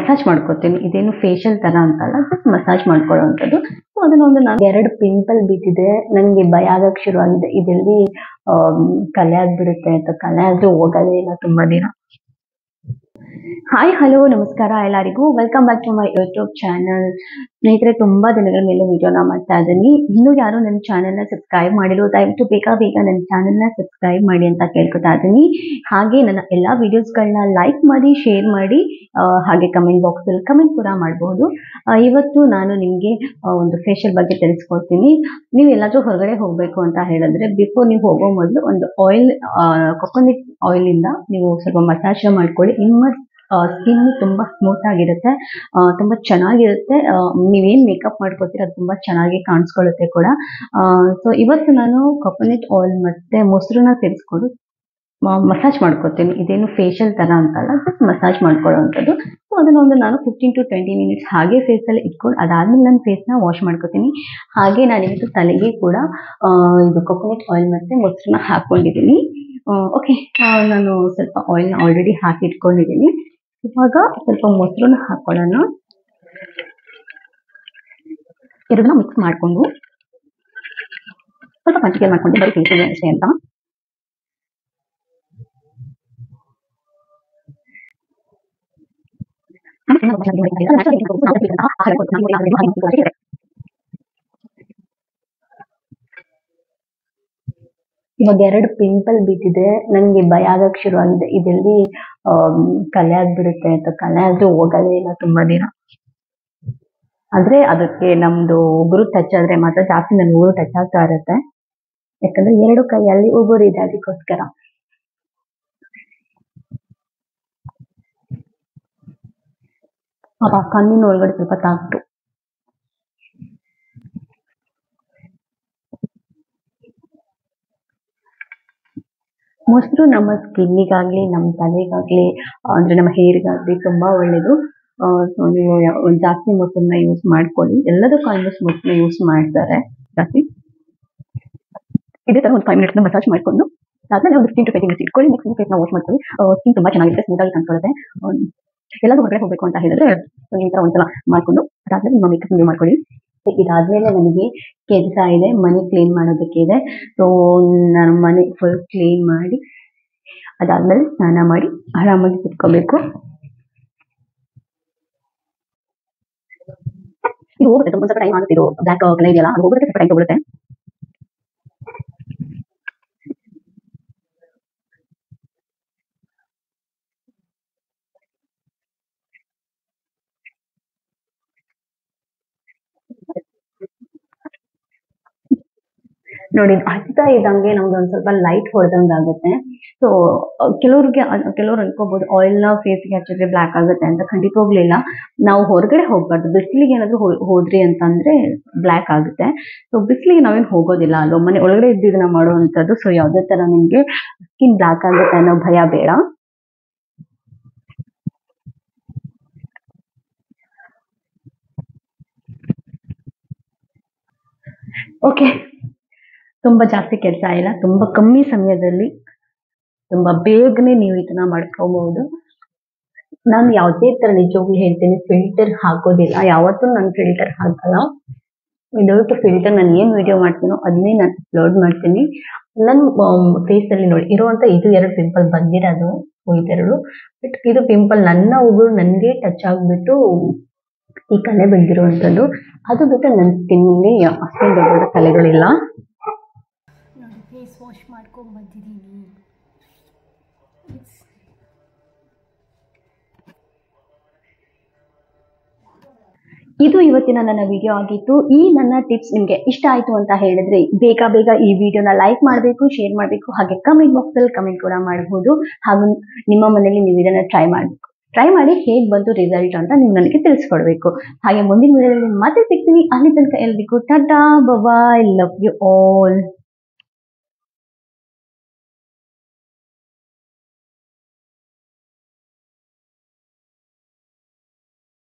Massage ಮಾಡ್ಕೊತೀನಿ. ಇದೇನು facial ತರ ಅಂತಲ್ಲ, ಜಸ್ಟ್ ಮಸಾಜ್ ಮಾಡ್ಕೊಳ್ಳೋವಂಥದ್ದು. ಸೊ ಅದನ್ನೊಂದು ನಾನು 2 ಪಿಂಪಲ್ ಬಿದ್ದಿದೆ. ನನಗೆ ಭಯ ಆಗಕ್ಕೆ ಶುರುವಾಗಿದೆ, ಇದೆಲ್ಲಿ ಕಲೆ ಆಗ್ಬಿಡುತ್ತೆ ಅಂತ. ಕಲೆ ಆದ್ರೂ ಹೋಗೋದೇ ಇಲ್ಲ ತುಂಬಾ ದಿನ. ಹಾಯ್ ಹಲೋ ನಮಸ್ಕಾರ ಎಲ್ಲರಿಗೂ, welcome back to my YouTube channel. ಸ್ನೇಹಿತರೆ, ತುಂಬಾ ದಿನಗಳ ಮೇಲೆ ವಿಡಿಯೋನ ಮಾಡ್ತಾ ಇದ್ದೀನಿ. ಇನ್ನೂ ಯಾರು ನನ್ನ ಚಾನೆಲ್ನ ಸಬ್ಸ್ಕ್ರೈಬ್ ಮಾಡಿರೋ ದಯವಿಟ್ಟು ಬೇಗ ನನ್ನ ಚಾನೆಲ್ನ ಸಬ್ಸ್ಕ್ರೈಬ್ ಮಾಡಿ ಅಂತ ಕೇಳ್ಕೊತಾ ಇದ್ದೀನಿ. ಹಾಗೆ ನನ್ನ ಎಲ್ಲಾ ವಿಡಿಯೋಸ್ಗಳನ್ನ ಲೈಕ್ ಮಾಡಿ, ಶೇರ್ ಮಾಡಿ, ಹಾಗೆ ಕಮೆಂಟ್ ಬಾಕ್ಸ್ ಅಲ್ಲಿ ಕಮೆಂಟ್ ಕೂಡ ಮಾಡಬಹುದು. ಇವತ್ತು ನಾನು ನಿಮಗೆ ಒಂದು ಫೇಶಿಯಲ್ ಬಗ್ಗೆ ತಿಳಿಸ್ಕೊಡ್ತೀನಿ. ನೀವು ಎಲ್ಲಾದ್ರೂ ಹೊರಗಡೆ ಹೋಗ್ಬೇಕು ಅಂತ ಹೇಳಿದ್ರೆ ಬಿಫೋರ್ ನೀವು ಹೋಗೋ ಮೊದಲು ಒಂದು ಆಯಿಲ್, ಕೊಕೊನಟ್ ಆಯಿಲ್ ಇಂದ ನೀವು ಸ್ವಲ್ಪ ಮಸಾಜ್ ಮಾಡ್ಕೊಳ್ಳಿ. ನಿಮ್ಮ ಸ್ಕಿನ್ ತುಂಬಾ ಸ್ಮೂತ್ ಆಗಿರುತ್ತೆ, ತುಂಬಾ ಚೆನ್ನಾಗಿರುತ್ತೆ. ನೀವೇನ್ ಮೇಕಪ್ ಮಾಡ್ಕೊತೀರ ಅದು ತುಂಬಾ ಚೆನ್ನಾಗಿ ಕಾಣಿಸ್ಕೊಳ್ಳುತ್ತೆ ಕೂಡ. ಸೊ ಇವತ್ತು ನಾನು ಕೊಕೊನಟ್ ಆಯಿಲ್ ಮತ್ತೆ ಮೊಸರನ್ನ ಸೇರಿಸ್ಕೊಂಡು ಮಸಾಜ್ ಮಾಡ್ಕೊತೀನಿ. ಇದೇನು ಫೇಶಿಯಲ್ ತರ ಅಂತಲ್ಲ, ಜಸ್ಟ್ ಮಸಾಜ್ ಮಾಡ್ಕೊಳ್ಳೋವಂಥದ್ದು. ಸೊ ಅದನ್ನೊಂದು ನಾನು 15 to 20 ಮಿನಿಟ್ಸ್ ಹಾಗೆ ಫೇಸ್ ಅಲ್ಲಿ ಇಟ್ಕೊಂಡು ಅದಾದ್ಮೇಲೆ ನನ್ನ ಫೇಸ್ ನ ವಾಶ್ ಮಾಡ್ಕೊತೀನಿ. ಹಾಗೆ ನಾನು ಇವತ್ತು ತಲೆಗೆ ಕೂಡ ಇದು ಕೊಕೊನಟ್ ಆಯಿಲ್ ಮತ್ತೆ ಮೊಸರನ್ನ ಹಾಕೊಂಡಿದ್ದೀನಿ. ಓಕೆ, ನಾನು ಸ್ವಲ್ಪ ಆಯಿಲ್ ಆಲ್ರೆಡಿ ಹಾಕಿ ಇಟ್ಕೊಂಡಿದ್ದೀನಿ. ಇವಾಗ ಸ್ವಲ್ಪ ಮೊಸರನ್ನ ಹಾಕೊಳ್ಳೋಣ. ಎರಡನ್ನ ಮಿಕ್ಸ್ ಮಾಡ್ಕೊಂಡು ಸ್ವಲ್ಪ ಪಂಚಿಕೆ ಮಾಡ್ಕೊಂಡು ಬರೀ ಫೇಸ್ ಅಷ್ಟೇ ಅಂತ. ಇವಾಗ 2 ಪಿಂಪಲ್ ಬಿದ್ದಿದೆ. ನನಗೆ ಭಯ ಆಗಕ್ಕೆ ಶುರುವಾಗಿದೆ, ಇದೆಲ್ಲಿ ಕಲೆ ಆಗ್ಬಿಡುತ್ತೆ ಅಂತ. ಕಲೆ ಆದ್ರೂ ಹೋಗೋದೇ ಇಲ್ಲ ತುಂಬಾ ದಿನ. ಆದ್ರೆ ಅದಕ್ಕೆ ನಮ್ದು ಉಗುರು ಟಚ್ ಆದ್ರೆ ಮಾತ್ರ ಜಾಸ್ತಿ ನನ್ನ ಉಗುರು ಟಚ್ ಆಗ್ತಾ ಇರುತ್ತೆ, ಯಾಕಂದ್ರೆ 2 ಕೈಯಲ್ಲಿ ಉಗುರು ಇದೆ, ಅದಕ್ಕೋಸ್ಕರ. ಕಣ್ಣಿನ ಒಳಗಡೆ ಸ್ವಲ್ಪ ತಾಗ್ತು. ಮೊಸರು ನಮ್ಮ ಸ್ಕಿನ್ನಿಗಾಗ್ಲಿ, ನಮ್ಮ ತಲೆಗಾಗ್ಲಿ, ಅಂದ್ರೆ ನಮ್ಮ ಹೇರ್ಗಾಗ್ಲಿ ತುಂಬಾ ಒಳ್ಳೇದು. ಸೊ ನೀವು ಜಾಸ್ತಿ ಮೊಸರನ್ನ ಯೂಸ್ ಮಾಡ್ಕೊಳ್ಳಿ. ಎಲ್ಲದಕ್ಕೂ ಆಲ್ಮೋಸ್ಟ್ ಮೊಸರನ್ನ ಯೂಸ್ ಮಾಡ್ತಾರೆ ಜಾಸ್ತಿ. ಇದೇ ತರ ಒಂದು 5 ಮಿನಿಟ್ಸ್ ಮಸಾಜ್ ಮಾಡ್ಕೊಂಡು ಅದಾದ್ಮೇಲೆ ಒಂದು 15 to 20 ಮಿನಿಟ್ಸ್ ಇಟ್ಕೊಳ್ಳಿ. ನೆಕ್ಸ್ಟ್ ಫೇಸ್ ನ ವಾಶ್ ಮಾಡ್ಕೊಳ್ಳಿ. ಸ್ಕಿನ್ ತುಂಬಾ ಚೆನ್ನಾಗಿರುತ್ತೆ, ಸ್ಮೂತ್ ಆಗಿ ಕಾಣಿಸ್ಕೊಳ್ಳುತ್ತೆ. ಎಲ್ಲಾದ್ರೂ ಹೊರಗಡೆ ಹೋಗ್ಬೇಕು ಅಂತ ಹೇಳಿದ್ರೆ ಈ ತರ ಒಂದ್ಸಲ ಮಾಡ್ಕೊಂಡು ಅದಾದ್ಮೇಲೆ ನಿಮ್ಮ ಮೇಕಪ್ ನೀವು ಮಾಡ್ಕೊಳ್ಳಿ. ಇದಾದ್ಮೇಲೆ ನನಗೆ ಕೆಲಸ ಇದೆ, ಮನೆ ಕ್ಲೀನ್ ಮಾಡೋದಕ್ಕೆ ಇದೆ. ಸೊ ನಾನು ಮನೆ ಫುಲ್ ಕ್ಲೀನ್ ಮಾಡಿ ಅದಾದ್ಮೇಲೆ ಸ್ನಾನ ಮಾಡಿ ಆರಾಮಾಗಿ ಕುತ್ಕೋಬೇಕು. ಇದು ಹೋಗುತ್ತೆ, ತುಂಬ ಸ್ವಲ್ಪ ಟೈಮ್ ಆಗುತ್ತೆ. ಇದು ಬ್ಲ್ಯಾಕ್ ಕಲರ್ ಇದೆಯಲ್ಲ, ಅದು ಹೋಗೋದಕ್ಕೆ ಸ್ವಲ್ಪ ಟೈಮ್ ತಗೊಳುತ್ತೆ. ನೋಡಿ, ಹಚ್ತಾ ಇದ್ದಂಗೆ ನಮ್ಗೆ ಒಂದ್ ಸ್ವಲ್ಪ ಲೈಟ್ ಹೊಡೆದಂಗ ಆಗುತ್ತೆ. ಸೊ ಕೆಲವ್ರು ಅನ್ಕೋಬಹುದು ಆಯಿಲ್ ನ ಫೇಸ್ಗೆ ಹಚ್ಚಿದ್ರೆ ಬ್ಲ್ಯಾಕ್ ಆಗುತ್ತೆ ಅಂತ. ಖಂಡಿತವಾಗ್ಲಿಲ್ಲ. ನಾವು ಹೊರಗಡೆ ಹೋಗ್ಬಾರ್ದು. ಬಿಸಿಲಿಗೆ ಏನಾದ್ರು ಹೋದ್ರಿ ಅಂತಂದ್ರೆ ಬ್ಲ್ಯಾಕ್ ಆಗುತ್ತೆ. ಸೊ ಬಿಸಿಲಿಗೆ ನಾವೇನ್ ಹೋಗೋದಿಲ್ಲ ಅಲ್ವಾ, ಮನೆ ಒಳಗಡೆ ಇದ್ದಿದ್ದನ್ನ ಮಾಡುವಂತದ್ದು. ಸೊ ಯಾವ್ದೇ ತರ ನಿಮ್ಗೆ ಸ್ಕಿನ್ ಬ್ಲ್ಯಾಕ್ ಆಗುತ್ತೆ ಅನ್ನೋ ಭಯ ಬೇಡ. ಓಕೆ, ತುಂಬಾ ಜಾಸ್ತಿ ಕೆಲಸ ಇಲ್ಲ, ತುಂಬಾ ಕಮ್ಮಿ ಸಮಯದಲ್ಲಿ ತುಂಬಾ ಬೇಗನೆ ನೀವು ಇದನ್ನ ಮಾಡ್ಕೋಬಹುದು. ನಾನು ಯಾವುದೇ ತರ ನಿಜವಾಗ್ಲೂ ಹೇಳ್ತೀನಿ, ಫಿಲ್ಟರ್ ಹಾಕೋದಿಲ್ಲ. ಯಾವತ್ತೂ ನಾನು ಫಿಲ್ಟರ್ ಹಾಕಲ್ಲ. ವಿದೌಟ್ ಫಿಲ್ಟರ್ ನಾನು ಏನ್ ವಿಡಿಯೋ ಮಾಡ್ತೀನೋ ಅದನ್ನೇ ನಾನು ಅಪ್ಲೋಡ್ ಮಾಡ್ತೀನಿ. ನನ್ನ ಫೇಸ್ ಅಲ್ಲಿ ನೋಡಿ ಇರುವಂತ ಇದು 2 ಪಿಂಪಲ್ ಬಂದಿರೋದು, ಇದೆರಡು. ಬಟ್ ಇದು ಪಿಂಪಲ್ ನನ್ನ ಉಗುರು ನನಗೆ ಟಚ್ ಆಗ್ಬಿಟ್ಟು ಈ ಕಲೆ ಬಂದಿರುವಂತದ್ದು. ಅದು ಬಿಟ್ಟು ನನ್ನ ಸ್ಕಿನ್ ಅಲ್ಲಿ ಅಷ್ಟೊಂದು ದೊಡ್ಡ ಕಲೆಗಳಿಲ್ಲ. ನೋಡಿ, ಫೇಸ್ ವಾಶ್ ಮಾಡ್ಕೊಂಡು ಬಂದಿದ್ದೀನಿ. ಇದು ಇವತ್ತಿನ ನನ್ನ ವಿಡಿಯೋ ಆಗಿತ್ತು. ಈ ನನ್ನ ಟಿಪ್ಸ್ ನಿಮ್ಗೆ ಇಷ್ಟ ಆಯ್ತು ಅಂತ ಹೇಳಿದ್ರೆ ಬೇಗ ಈ ವಿಡಿಯೋನ ಲೈಕ್ ಮಾಡಬೇಕು, ಶೇರ್ ಮಾಡಬೇಕು, ಹಾಗೆ ಕಮೆಂಟ್ ಬಾಕ್ಸ್ ಅಲ್ಲಿ ಕಮೆಂಟ್ ಕೂಡ ಮಾಡಬಹುದು. ಹಾಗೂ ನಿಮ್ಮ ಮನೆಯಲ್ಲಿ ನೀವು ಇದನ್ನ ಟ್ರೈ ಮಾಡಿ ಹೇಗ್ ಬಂತು ರಿಸಲ್ಟ್ ಅಂತ ನೀವು ನನಗೆ ತಿಳಿಸ್ಕೊಡ್ಬೇಕು. ಹಾಗೆ ಮುಂದಿನ ವಿಡಿಯೋದಲ್ಲಿ ಮತ್ತೆ ಸಿಗ್ತೀನಿ. ಅಲ್ಲಿ ತನಕ ಎಲ್ರಿಗೂ tata, bye, love you all.